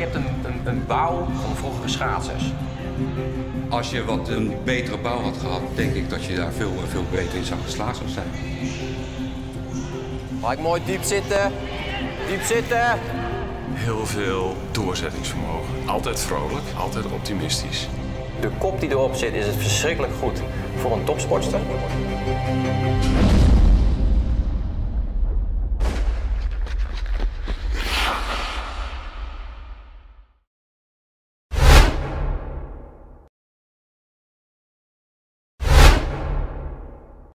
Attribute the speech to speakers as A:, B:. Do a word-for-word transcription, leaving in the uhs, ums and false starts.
A: hebt een, een, een bouw van vroegere schaatsers.
B: Als je wat een betere bouw had gehad, denk ik dat je daar veel, veel beter in zou geslaagd zou zijn.
C: Gelijk mooi diep zitten. Diep zitten.
D: Heel veel doorzettingsvermogen. Altijd vrolijk, altijd optimistisch.
C: De kop die erop zit is het verschrikkelijk goed voor een topsportster.